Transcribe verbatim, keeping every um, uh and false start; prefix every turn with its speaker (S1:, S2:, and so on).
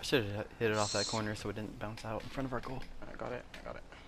S1: Should have hit it off that corner so it didn't bounce out in front of our goal.
S2: I got it. I got it.